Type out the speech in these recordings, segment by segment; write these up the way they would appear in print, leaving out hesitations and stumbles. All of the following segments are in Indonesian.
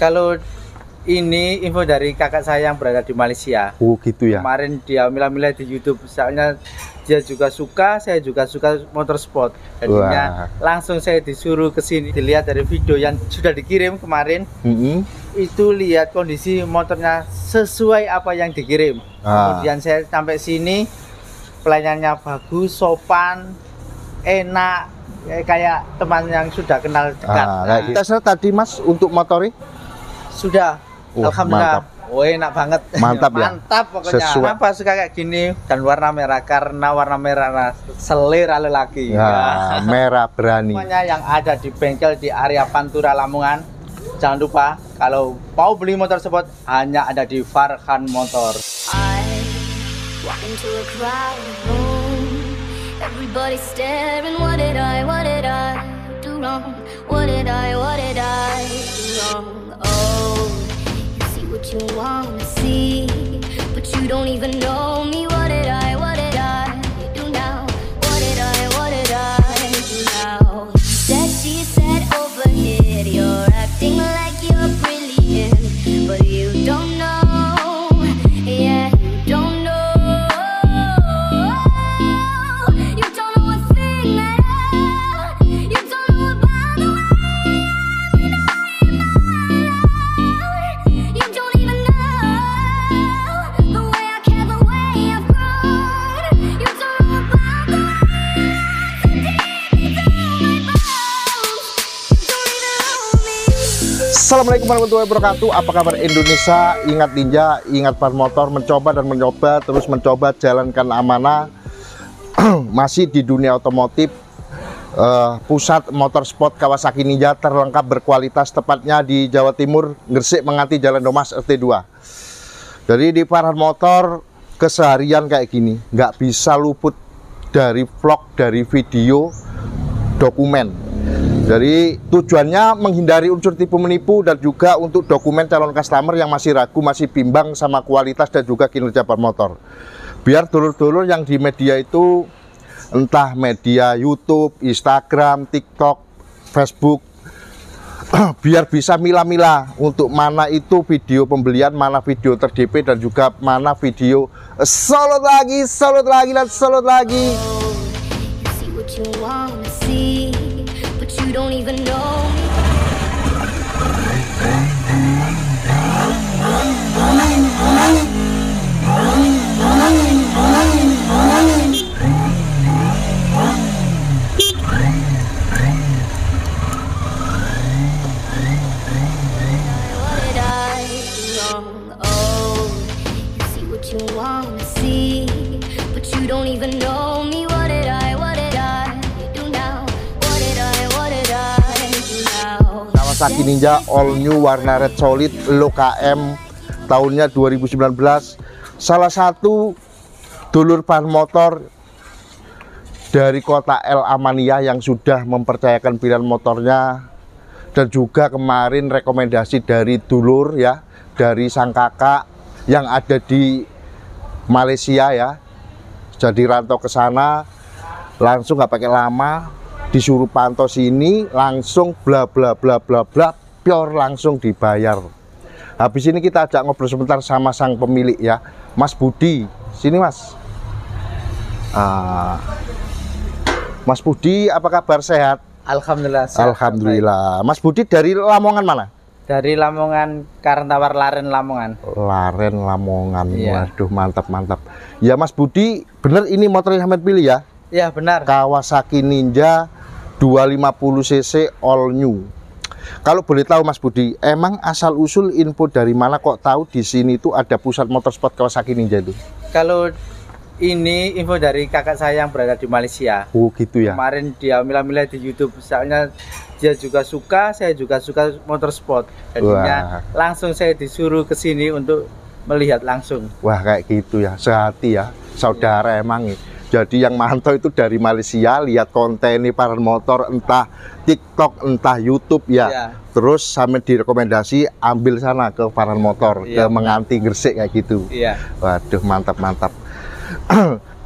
Kalau ini info dari kakak saya yang berada di Malaysia. Oh gitu ya. Kemarin dia milah-milah di YouTube, soalnya dia juga suka, saya juga suka motorsport. Jadinya langsung saya disuruh ke sini. Dilihat dari video yang sudah dikirim kemarin, itu lihat kondisi motornya sesuai apa yang dikirim. Kemudian saya sampai sini, pelayanannya bagus, sopan, enak, kayak teman yang sudah kenal dekat. Tesnya tadi Mas untuk motori? Sudah. Alhamdulillah. Mantap. Oh, enak banget. Mantap ya. Mantap pokoknya. Sesuai. Kenapa suka kayak gini dan warna merah? Karena warna merah selera lelaki. Ya, merah berani. Semuanya yang ada di bengkel di area Pantura Lamongan. Jangan lupa kalau mau beli motor sport hanya ada di Farhan Motor. Everybody staring, what did I do wrong? What did I do wrong? Oh, you see what you wanna see, but you don't even know me. What did I do now? What did I do now? She said over here, you're acting like you're brilliant, but you don't know, yeah, you don't know. Assalamualaikum warahmatullahi wabarakatuh. Apa kabar Indonesia? Ingat Ninja, ingat Farhan Motor, mencoba dan mencoba, terus mencoba jalankan amanah. Masih di dunia otomotif, pusat motorsport Kawasaki Ninja terlengkap berkualitas, tepatnya di Jawa Timur, Gresik Menganti Jalan Domas RT2. Jadi di Farhan Motor keseharian kayak gini, nggak bisa luput dari vlog, dari video, dokumen. Jadi tujuannya menghindari unsur tipu menipu dan juga untuk dokumen calon customer yang masih ragu, masih bimbang sama kualitas dan juga kinerja Farhan Motor. Biar dulur-dulur yang di media itu, entah media YouTube, Instagram, TikTok, Facebook, biar bisa milah-milah untuk mana itu video pembelian, mana video ter-DP, dan juga mana video solot lagi, dan solot lagi. You don't even know me. Oh, you see what you wanna see, but you don't even know me. Kawasaki Ninja all new warna red solid low KM tahunnya 2019. Salah satu dulur Farhan Motor dari kota El Amaniyah yang sudah mempercayakan pilihan motornya, dan juga kemarin rekomendasi dari dulur ya, dari sang kakak yang ada di Malaysia ya. Jadi rantau ke sana langsung nggak pakai lama, disuruh pantau sini, langsung bla bla bla bla bla, pure langsung dibayar. Habis ini kita ajak ngobrol sebentar sama sang pemilik ya, Mas Budi. Sini Mas. Mas Budi, apa kabar, sehat? Alhamdulillah. Alhamdulillah. Mas Budi dari Lamongan mana? Dari Lamongan, Karantawar, Laren, Lamongan. Laren, Lamongan. Iya. Waduh, mantap mantap. Ya Mas Budi, bener ini motor yang Ahmad pilih ya? Ya benar. Kawasaki Ninja 250 cc all new. Kalau boleh tahu Mas Budi, emang asal usul info dari mana kok tahu di sini itu ada pusat motorsport Kawasaki Ninja itu? Kalau ini info dari kakak saya yang berada di Malaysia. Oh gitu ya. Kemarin dia milah-milah di YouTube, soalnya dia juga suka, saya juga suka motorsport. Jadinya langsung saya disuruh ke sini untuk melihat langsung. Wah, kayak gitu ya, sehati ya, saudara emang nih. Jadi yang mantau itu dari Malaysia, lihat konten ini Farhan Motor, entah TikTok, entah YouTube ya. Terus sampai direkomendasi ambil sana ke Farhan Motor, ke Menganti Gresik kayak gitu. Waduh, mantap mantap.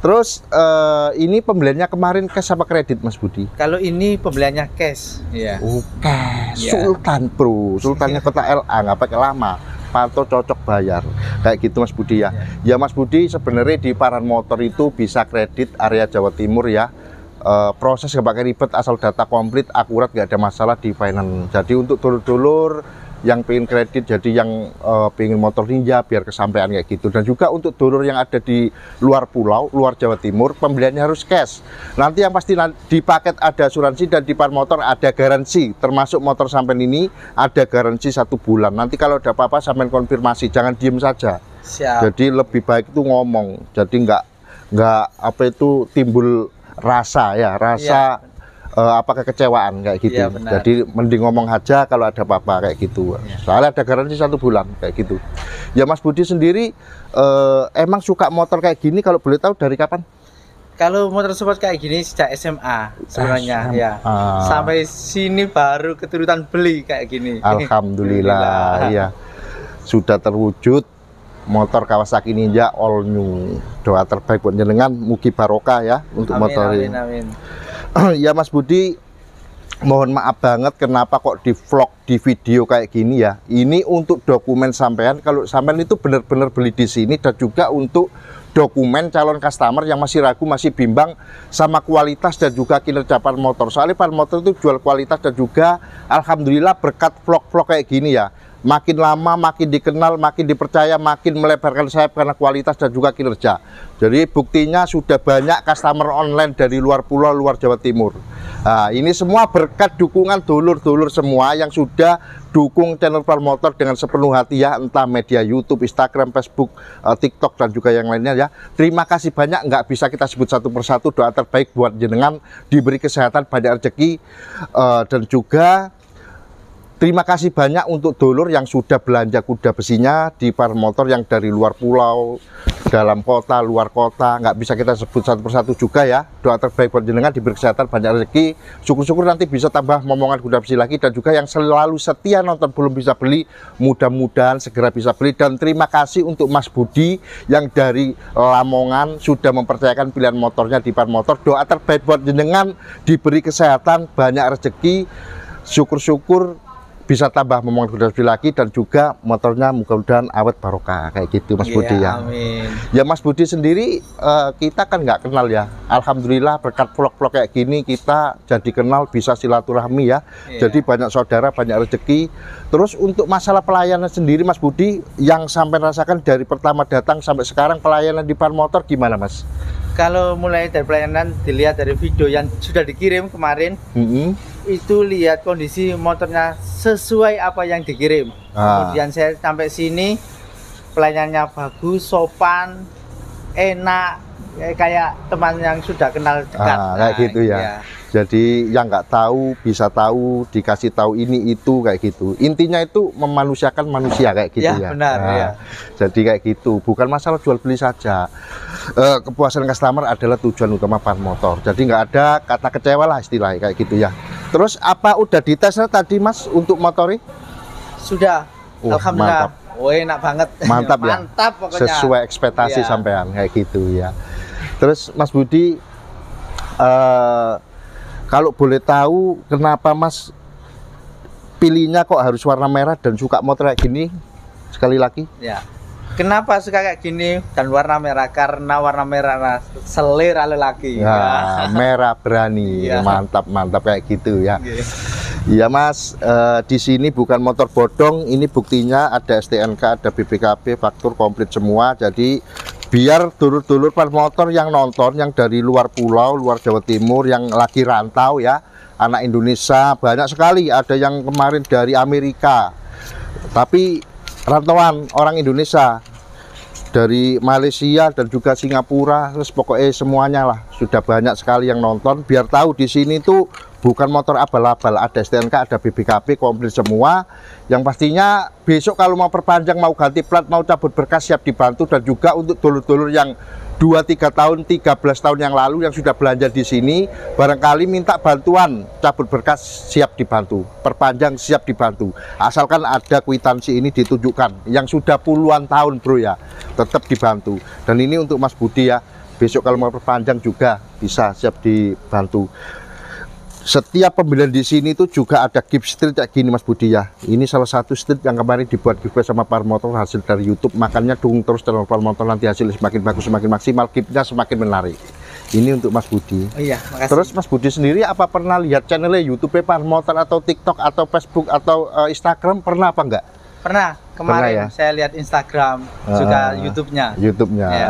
Terus ini pembeliannya kemarin cash apa kredit Mas Budi? Kalau ini pembeliannya cash. Iya. Oh, cash. Ya. Sultan bro, Sultannya kota LA, nggak pakai lama. Pato cocok bayar. Kayak gitu Mas Budi ya. Ya Mas Budi, sebenarnya di Paran Motor itu bisa kredit area Jawa Timur ya. Proses nggak pakai ribet, asal data komplit, akurat, nggak ada masalah di finance. Jadi untuk dulur-dulur yang pengen kredit, jadi yang pengen motor Ninja biar kesampaian kayak gitu. Dan juga untuk dulur yang ada di luar pulau, luar Jawa Timur, pembeliannya harus cash. Nanti yang pasti di paket ada asuransi, dan di Paran Motor ada garansi, termasuk motor sampean ini ada garansi 1 bulan. Nanti kalau ada apa-apa sampean konfirmasi, jangan diem saja. Siap. Jadi lebih baik itu ngomong, jadi nggak apa itu timbul rasa ya, rasa apa kekecewaan kayak gitu. Ya, jadi mending ngomong aja kalau ada apa-apa kayak gitu. Soalnya ada garansi 1 bulan kayak gitu. Ya Mas Budi sendiri emang suka motor kayak gini, kalau boleh tahu dari kapan? Kalau motor sport kayak gini sejak SMA sebenarnya ya. Sampai sini baru keturutan beli kayak gini. Alhamdulillah ya. Sudah terwujud motor Kawasaki Ninja all new. Doa terbaik buat jenengan, mugi barokah ya untuk motor ini. Amin. Ya Mas Budi, mohon maaf banget kenapa kok di vlog, di video kayak gini ya. Ini untuk dokumen sampean, kalau sampean itu benar-benar beli di sini, dan juga untuk dokumen calon customer yang masih ragu, masih bimbang sama kualitas dan juga kinerja Paran Motor. Soalnya Paran Motor itu jual kualitas, dan juga alhamdulillah berkat vlog-vlog kayak gini ya, makin lama makin dikenal, makin dipercaya, makin melebarkan sayap karena kualitas dan juga kinerja. Jadi buktinya sudah banyak customer online dari luar pulau, luar Jawa Timur. Nah, ini semua berkat dukungan dulur-dulur semua yang sudah dukung channel Paran Motor dengan sepenuh hati ya, entah media YouTube, Instagram, Facebook, TikTok, dan juga yang lainnya ya. Terima kasih banyak, nggak bisa kita sebut satu persatu. Doa terbaik buat jenengan, diberi kesehatan, banyak rezeki, dan juga terima kasih banyak untuk dulur yang sudah belanja kuda besinya di Paran Motor yang dari luar pulau, dalam kota, luar kota. Nggak bisa kita sebut satu persatu juga ya. Doa terbaik buat jenengan, diberi kesehatan, banyak rezeki. Syukur-syukur nanti bisa tambah momongan kuda besi lagi. Dan juga yang selalu setia nonton belum bisa beli, mudah-mudahan segera bisa beli. Dan terima kasih untuk Mas Budi yang dari Lamongan sudah mempercayakan pilihan motornya di Paran Motor. Doa terbaik buat jenengan, diberi kesehatan, banyak rezeki. Syukur-syukur bisa tambah momongan kuda besi lagi, dan juga motornya mudah-mudahan awet barokah kayak gitu Mas Budi ya. Amin. Ya Mas Budi sendiri kita kan nggak kenal ya. Alhamdulillah berkat vlog-vlog kayak gini kita jadi kenal, bisa silaturahmi ya. Jadi banyak saudara, banyak rezeki. Terus untuk masalah pelayanan sendiri Mas Budi, yang sampai rasakan dari pertama datang sampai sekarang, pelayanan di Paran Motor gimana Mas? Kalau mulai dari pelayanan, dilihat dari video yang sudah dikirim kemarin, itu lihat kondisi motornya sesuai apa yang dikirim. Kemudian saya sampai sini, pelayanannya bagus, sopan, enak, kayak teman yang sudah kenal dekat. Kayak gitu ya. Jadi yang nggak tahu bisa tahu, dikasih tahu ini itu kayak gitu. Intinya itu memanusiakan manusia kayak gitu ya. Benar, ya. Jadi kayak gitu, bukan masalah jual beli saja. Kepuasan customer adalah tujuan utama Paran Motor. Jadi nggak ada kata kecewa lah istilahnya kayak gitu ya. Terus apa udah ditesnya tadi Mas untuk motori? Sudah. Alhamdulillah. Mantap. Oh, enak banget. Mantap ya. Mantap pokoknya. Sesuai ekspektasi sampean kayak gitu ya. Terus Mas Budi, kalau boleh tahu kenapa Mas pilihnya kok harus warna merah dan suka motor kayak gini? Sekali lagi. Ya. Kenapa suka kayak gini dan warna merah? Karena warna merah selera lelaki. Ya, merah berani. Mantap kayak gitu ya. Iya Mas, di sini bukan motor bodong, ini buktinya ada STNK, ada BPKB, faktur komplit semua. Jadi biar dulur-dulur Paran Motor yang nonton, yang dari luar pulau, luar Jawa Timur, yang lagi rantau ya, anak Indonesia banyak sekali. Ada yang kemarin dari Amerika, tapi rantauan orang Indonesia, dari Malaysia dan juga Singapura, terus pokoknya semuanya lah, sudah banyak sekali yang nonton. Biar tahu di sini tuh bukan motor abal-abal, ada STNK, ada BPKB, komplit semua. Yang pastinya besok kalau mau perpanjang, mau ganti plat, mau cabut berkas, siap dibantu. Dan juga untuk dulur-dulur yang 2-3 tahun, 13 tahun yang lalu yang sudah belanja di sini, barangkali minta bantuan cabut berkas, siap dibantu, perpanjang siap dibantu, asalkan ada kwitansi ini ditunjukkan, yang sudah puluhan tahun bro ya, tetap dibantu. Dan ini untuk Mas Budi ya, Besok kalau mau perpanjang juga bisa, siap dibantu. Setiap pembelian di sini itu juga ada gift street kayak gini Mas Budi ya. Ini salah satu street yang kemarin dibuat giveaway sama Parmotor hasil dari YouTube. Makanya dukung terus channel Parmotor, nanti hasil semakin bagus, semakin maksimal, giftnya semakin menarik. Ini untuk Mas Budi. Oh iya, makasih. Terus Mas Budi sendiri apa pernah lihat channelnya YouTube Parmotor atau TikTok atau Facebook atau Instagram, pernah apa enggak? Pernah, kemarin Pernah, ya? saya lihat Instagram, juga YouTube-nya. YouTube-nya. Ya.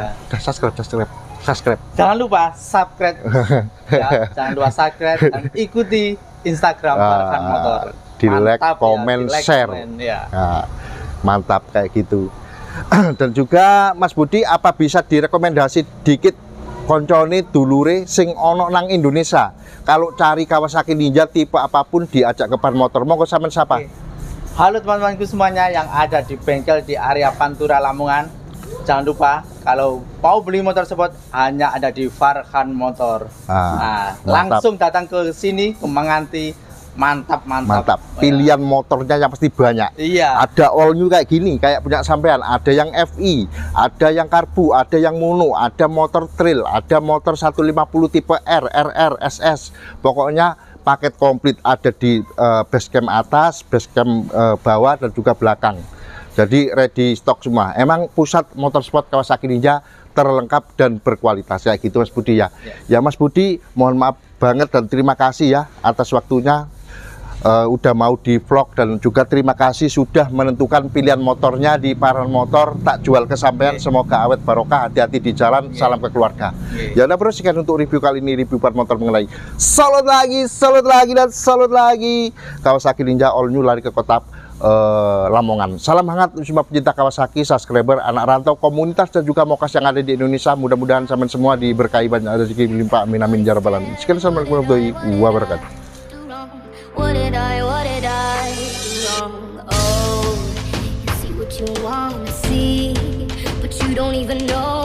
Subscribe. Jangan lupa subscribe, ya, jangan lupa subscribe dan ikuti Instagram Farhan Motor. Di like, Mantap, komen, di like, share. komen, ya. Nah, mantap kayak gitu. Dan juga Mas Budi, apa bisa direkomendasi dikit koncone dulure sing ono nang Indonesia? Kalau cari Kawasaki Ninja tipe apapun diajak ke Parmotor, monggo sampean siapa? Oke. Halo teman-temanku semuanya yang ada di bengkel di area Pantura Lamongan. Jangan lupa kalau mau beli motor sport hanya ada di Farhan Motor. Nah, langsung datang ke sini ke Menganti. Mantap. Pilihan motornya yang pasti banyak. Iya. Ada all new kayak gini, kayak punya sampean. Ada yang FI, ada yang karbu, ada yang mono, ada motor trail, ada motor 150 tipe R, RR, SS. Pokoknya paket komplit ada di basecamp atas, basecamp bawah dan juga belakang. Jadi ready stock semua. Emang pusat motorsport Kawasaki Ninja terlengkap dan berkualitas kayak gitu Mas Budi ya. Ya Mas Budi, mohon maaf banget dan terima kasih ya atas waktunya. Udah mau di vlog dan juga terima kasih sudah menentukan pilihan motornya di Farhan Motor. Tak jual ke sampean, semoga awet barokah, hati-hati di jalan, salam ke keluarga. Ya udah bro, sekian untuk review kali ini, review Farhan Motor mengenai salut lagi dan salut lagi Kawasaki Ninja all new lari ke kota Lamongan. Salam hangat semua pecinta Kawasaki, subscriber, anak rantau, komunitas dan juga mokas yang ada di Indonesia. Mudah-mudahan sampean semua diberkahi banyak rezeki berlimpah, amin amin ya rabbal alamin. Sekian, assalamualaikum warahmatullahi wabarakatuh. What did I do wrong? Oh, you see what you wanna see, but you don't even know.